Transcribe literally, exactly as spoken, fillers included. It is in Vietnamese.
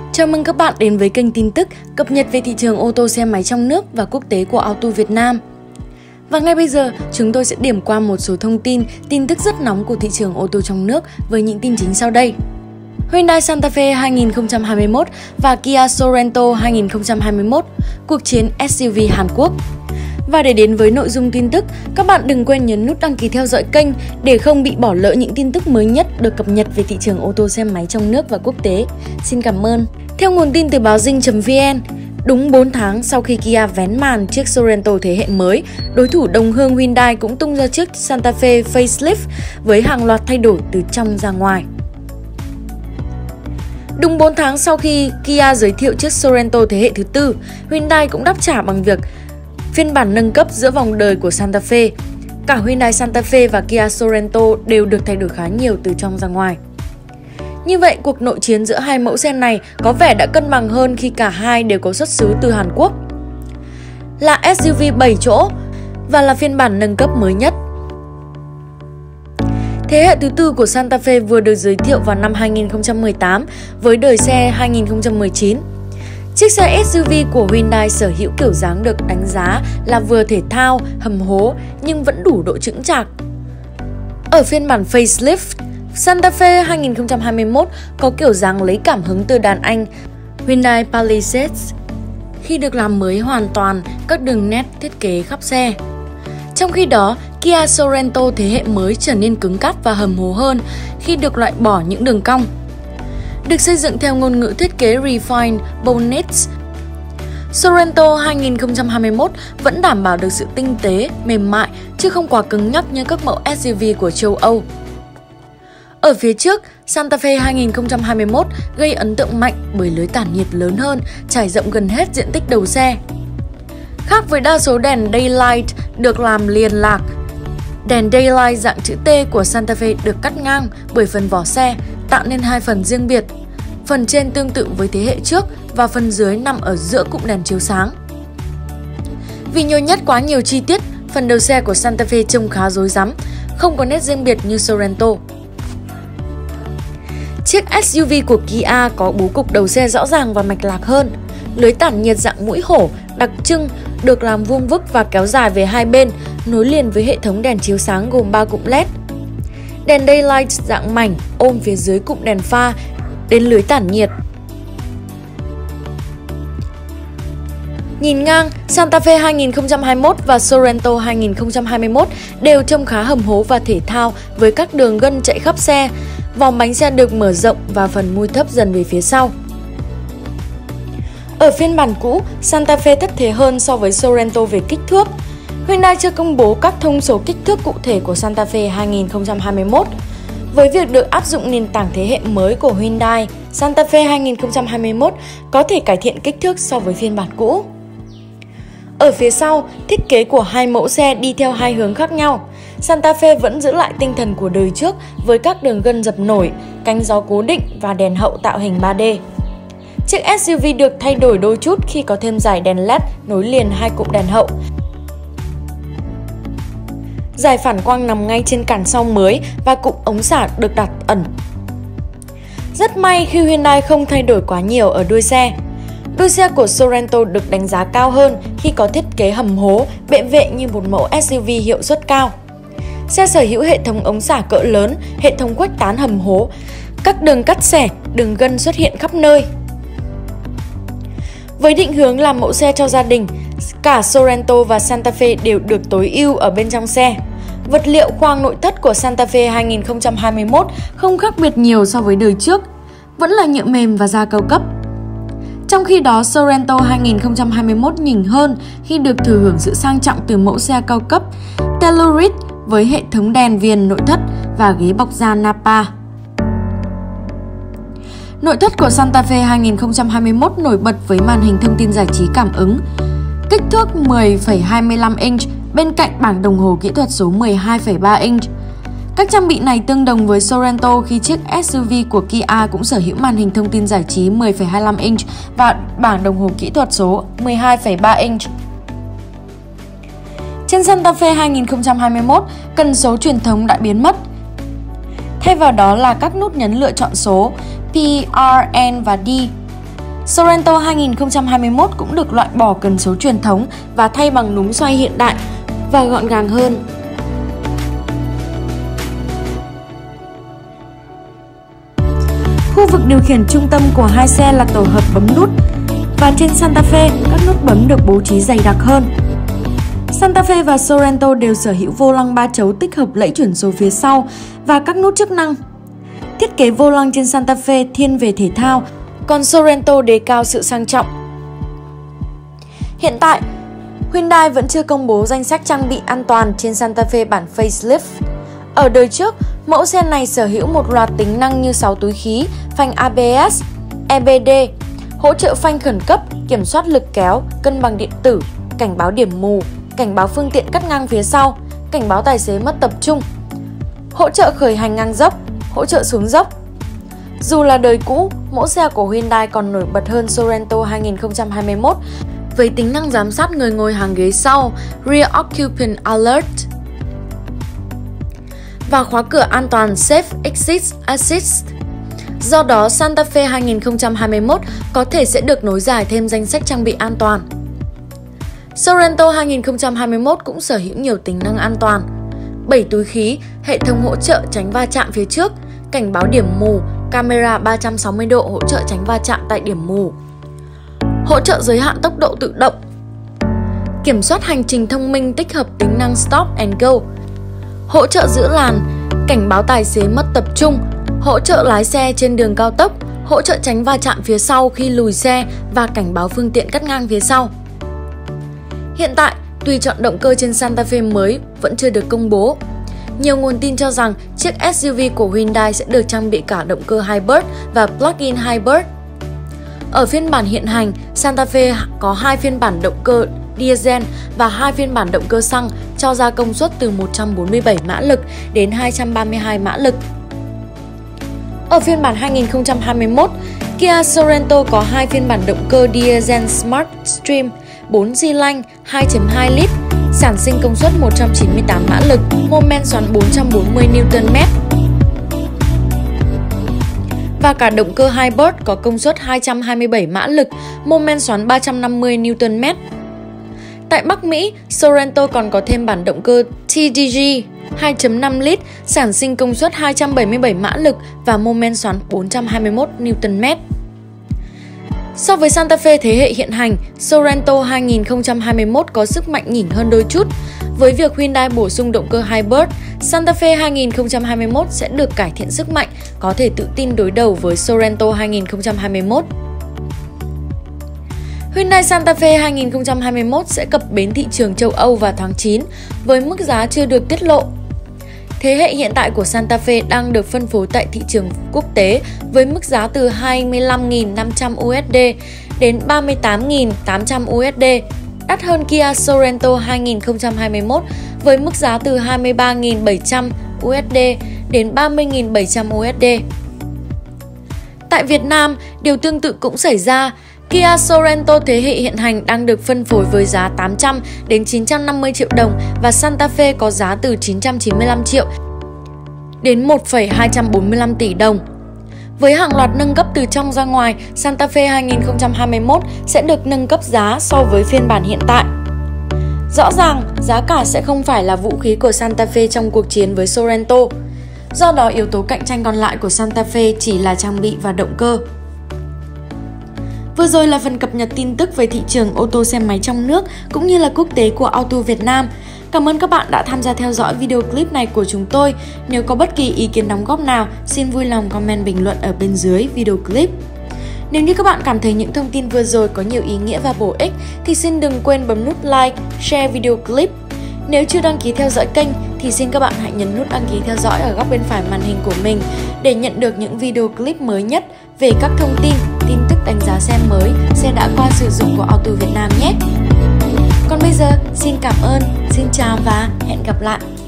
Chào mừng các bạn đến với kênh tin tức cập nhật về thị trường ô tô xe máy trong nước và quốc tế của Auto Việt Nam. Và ngay bây giờ, chúng tôi sẽ điểm qua một số thông tin, tin tức rất nóng của thị trường ô tô trong nước với những tin chính sau đây. Hyundai Santa Fe hai nghìn không trăm hai mươi mốt và Kia Sorento hai nghìn không trăm hai mươi mốt, cuộc chiến ét u vê Hàn Quốc. Và để đến với nội dung tin tức, các bạn đừng quên nhấn nút đăng ký theo dõi kênh để không bị bỏ lỡ những tin tức mới nhất được cập nhật về thị trường ô tô xe máy trong nước và quốc tế. Xin cảm ơn. Theo nguồn tin từ báo dinh chấm vn, đúng bốn tháng sau khi Kia vén màn chiếc Sorento thế hệ mới, đối thủ đồng hương Hyundai cũng tung ra chiếc Santa Fe facelift với hàng loạt thay đổi từ trong ra ngoài. Đúng bốn tháng sau khi Kia giới thiệu chiếc Sorento thế hệ thứ tư, Hyundai cũng đáp trả bằng việc phiên bản nâng cấp giữa vòng đời của Santa Fe. Cả Hyundai Santa Fe và Kia Sorento đều được thay đổi khá nhiều từ trong ra ngoài. Như vậy, cuộc nội chiến giữa hai mẫu xe này có vẻ đã cân bằng hơn khi cả hai đều có xuất xứ từ Hàn Quốc. Là ét u vê bảy chỗ và là phiên bản nâng cấp mới nhất. Thế hệ thứ tư của Santa Fe vừa được giới thiệu vào năm hai nghìn không trăm mười tám với đời xe hai nghìn không trăm mười chín. Chiếc xe ét u vê của Hyundai sở hữu kiểu dáng được đánh giá là vừa thể thao, hầm hố nhưng vẫn đủ độ chững chạc. Ở phiên bản facelift, Santa Fe hai nghìn không trăm hai mươi mốt có kiểu dáng lấy cảm hứng từ đàn anh Hyundai Palisades khi được làm mới hoàn toàn các đường nét thiết kế khắp xe. Trong khi đó, Kia Sorento thế hệ mới trở nên cứng cáp và hầm hố hơn khi được loại bỏ những đường cong. Được xây dựng theo ngôn ngữ thiết kế Refined Bonnets, Sorento hai nghìn không trăm hai mươi mốt vẫn đảm bảo được sự tinh tế, mềm mại chứ không quá cứng nhắc như các mẫu ét u vê của châu Âu. Ở phía trước, Santa Fe hai nghìn không trăm hai mươi mốt gây ấn tượng mạnh bởi lưới tản nhiệt lớn hơn, trải rộng gần hết diện tích đầu xe. Khác với đa số đèn Daylight được làm liền lạc, đèn Daylight dạng chữ T của Santa Fe được cắt ngang bởi phần vỏ xe, tạo nên hai phần riêng biệt. Phần trên tương tự với thế hệ trước và phần dưới nằm ở giữa cụm đèn chiếu sáng. Vì nhồi nhét quá nhiều chi tiết, phần đầu xe của Santa Fe trông khá rối rắm, không có nét riêng biệt như Sorento. Chiếc ét u vê của Kia có bố cục đầu xe rõ ràng và mạch lạc hơn. Lưới tản nhiệt dạng mũi hổ đặc trưng được làm vuông vức và kéo dài về hai bên, nối liền với hệ thống đèn chiếu sáng gồm ba cụm led. Đèn Daylight dạng mảnh ôm phía dưới cụm đèn pha đến lưới tản nhiệt. Nhìn ngang, Santa Fe hai nghìn không trăm hai mươi mốt và Sorento hai nghìn không trăm hai mươi mốt đều trông khá hầm hố và thể thao với các đường gân chạy khắp xe. Vòng bánh xe được mở rộng và phần mui thấp dần về phía sau. Ở phiên bản cũ, Santa Fe thất thế hơn so với Sorento về kích thước. Hyundai chưa công bố các thông số kích thước cụ thể của Santa Fe hai nghìn không trăm hai mươi mốt. Với việc được áp dụng nền tảng thế hệ mới của Hyundai, Santa Fe hai nghìn không trăm hai mươi mốt có thể cải thiện kích thước so với phiên bản cũ. Ở phía sau, thiết kế của hai mẫu xe đi theo hai hướng khác nhau. Santa Fe vẫn giữ lại tinh thần của đời trước với các đường gân dập nổi, cánh gió cố định và đèn hậu tạo hình ba D. Chiếc ét u vê được thay đổi đôi chút khi có thêm dải đèn led nối liền hai cụm đèn hậu. Dải phản quang nằm ngay trên cản sau mới và cụm ống xả được đặt ẩn. Rất may khi Hyundai không thay đổi quá nhiều ở đuôi xe. Đuôi xe của Sorento được đánh giá cao hơn khi có thiết kế hầm hố, bệ vệ như một mẫu ét u vê hiệu suất cao. Xe sở hữu hệ thống ống xả cỡ lớn, hệ thống khuếch tán hầm hố, các đường cắt xẻ, đường gân xuất hiện khắp nơi. Với định hướng làm mẫu xe cho gia đình, cả Sorento và Santa Fe đều được tối ưu ở bên trong xe. Vật liệu khoang nội thất của Santa Fe hai nghìn không trăm hai mươi mốt không khác biệt nhiều so với đời trước, vẫn là nhựa mềm và da cao cấp. Trong khi đó, Sorento hai nghìn không trăm hai mươi mốt nhỉnh hơn khi được thừa hưởng sự sang trọng từ mẫu xe cao cấp Telluride với hệ thống đèn viền nội thất và ghế bọc da Napa. Nội thất của Santa Fe hai nghìn không trăm hai mươi mốt nổi bật với màn hình thông tin giải trí cảm ứng, kích thước mười phẩy hai mươi lăm inch bên cạnh bảng đồng hồ kỹ thuật số mười hai phẩy ba inch. Các trang bị này tương đồng với Sorento khi chiếc ét u vê của Kia cũng sở hữu màn hình thông tin giải trí mười phẩy hai mươi lăm inch và bảng đồng hồ kỹ thuật số mười hai phẩy ba inch. Trên Santa Fe hai nghìn không trăm hai mươi mốt, cần số truyền thống đã biến mất. Thay vào đó là các nút nhấn lựa chọn số P, R, N và D. Sorento hai nghìn không trăm hai mươi mốt cũng được loại bỏ cần số truyền thống và thay bằng núm xoay hiện đại và gọn gàng hơn. Khu vực điều khiển trung tâm của hai xe là tổ hợp bấm nút, và trên Santa Fe các nút bấm được bố trí dày đặc hơn. Santa Fe và Sorento đều sở hữu vô lăng ba chấu tích hợp lẫy chuyển số phía sau và các nút chức năng. Thiết kế vô lăng trên Santa Fe thiên về thể thao, còn Sorento đề cao sự sang trọng. Hiện tại, Hyundai vẫn chưa công bố danh sách trang bị an toàn trên Santa Fe bản facelift. Ở đời trước, mẫu xe này sở hữu một loạt tính năng như sáu túi khí, phanh a bê ét, e bê đê, hỗ trợ phanh khẩn cấp, kiểm soát lực kéo, cân bằng điện tử, cảnh báo điểm mù, cảnh báo phương tiện cắt ngang phía sau, cảnh báo tài xế mất tập trung, hỗ trợ khởi hành ngang dốc, hỗ trợ xuống dốc. Dù là đời cũ, mẫu xe của Hyundai còn nổi bật hơn Sorento hai nghìn không trăm hai mươi mốt với tính năng giám sát người ngồi hàng ghế sau Rear Occupant Alert và khóa cửa an toàn Safe Exit Assist. Do đó, Santa Fe hai nghìn không trăm hai mươi mốt có thể sẽ được nối dài thêm danh sách trang bị an toàn. Sorento hai nghìn không trăm hai mươi mốt cũng sở hữu nhiều tính năng an toàn. bảy túi khí, hệ thống hỗ trợ tránh va chạm phía trước, cảnh báo điểm mù, camera ba trăm sáu mươi độ hỗ trợ tránh va chạm tại điểm mù, hỗ trợ giới hạn tốc độ tự động, kiểm soát hành trình thông minh tích hợp tính năng Stop and Go, hỗ trợ giữ làn, cảnh báo tài xế mất tập trung, hỗ trợ lái xe trên đường cao tốc, hỗ trợ tránh va chạm phía sau khi lùi xe và cảnh báo phương tiện cắt ngang phía sau. Hiện tại, tùy chọn động cơ trên Santa Fe mới vẫn chưa được công bố. Nhiều nguồn tin cho rằng chiếc ét u vê của Hyundai sẽ được trang bị cả động cơ Hybrid và Plug-in Hybrid. Ở phiên bản hiện hành, Santa Fe có hai phiên bản động cơ diesel và hai phiên bản động cơ xăng cho ra công suất từ một trăm bốn mươi bảy mã lực đến hai trăm ba mươi hai mã lực. Ở phiên bản hai nghìn không trăm hai mươi mốt, Kia Sorento có hai phiên bản động cơ diesel Smart Stream bốn xi lanh hai chấm hai lít, sản sinh công suất một trăm chín mươi tám mã lực, mô men xoắn bốn trăm bốn mươi niu tơn mét. Và cả động cơ Hybrid có công suất hai trăm hai mươi bảy mã lực, mô men xoắn ba trăm năm mươi niu tơn mét. Tại Bắc Mỹ, Sorento còn có thêm bản động cơ tê đê giê hai chấm năm lít, sản sinh công suất hai trăm bảy mươi bảy mã lực và mô men xoắn bốn trăm hai mươi mốt niu tơn mét. So với Santa Fe thế hệ hiện hành, Sorento hai nghìn không trăm hai mươi mốt có sức mạnh nhỉnh hơn đôi chút. Với việc Hyundai bổ sung động cơ Hybrid, Santa Fe hai nghìn không trăm hai mươi mốt sẽ được cải thiện sức mạnh, có thể tự tin đối đầu với Sorento hai nghìn không trăm hai mươi mốt. Hyundai Santa Fe hai nghìn không trăm hai mươi mốt sẽ cập bến thị trường châu Âu vào tháng chín với mức giá chưa được tiết lộ. Thế hệ hiện tại của Santa Fe đang được phân phối tại thị trường quốc tế với mức giá từ hai mươi lăm nghìn năm trăm đô la đến ba mươi tám nghìn tám trăm đô la, đắt hơn Kia Sorento hai nghìn không trăm hai mươi mốt với mức giá từ hai mươi ba nghìn bảy trăm đô la đến ba mươi nghìn bảy trăm đô la. Tại Việt Nam, điều tương tự cũng xảy ra. Kia Sorento thế hệ hiện hành đang được phân phối với giá tám trăm đến chín trăm năm mươi triệu đồng và Santa Fe có giá từ chín trăm chín mươi lăm triệu đến một phẩy hai trăm bốn mươi lăm tỷ đồng. Với hàng loạt nâng cấp từ trong ra ngoài, Santa Fe hai nghìn không trăm hai mươi mốt sẽ được nâng cấp giá so với phiên bản hiện tại. Rõ ràng, giá cả sẽ không phải là vũ khí của Santa Fe trong cuộc chiến với Sorento. Do đó, yếu tố cạnh tranh còn lại của Santa Fe chỉ là trang bị và động cơ. Vừa rồi là phần cập nhật tin tức về thị trường ô tô xe máy trong nước cũng như là quốc tế của Auto Việt Nam. Cảm ơn các bạn đã tham gia theo dõi video clip này của chúng tôi. Nếu có bất kỳ ý kiến đóng góp nào, xin vui lòng comment bình luận ở bên dưới video clip. Nếu như các bạn cảm thấy những thông tin vừa rồi có nhiều ý nghĩa và bổ ích thì xin đừng quên bấm nút like, share video clip. Nếu chưa đăng ký theo dõi kênh thì xin các bạn hãy nhấn nút đăng ký theo dõi ở góc bên phải màn hình của mình để nhận được những video clip mới nhất về các thông tin, tin tức đánh giá xe mới, xe đã qua sử dụng của Auto Việt Nam nhé. Còn bây giờ, xin cảm ơn, xin chào và hẹn gặp lại.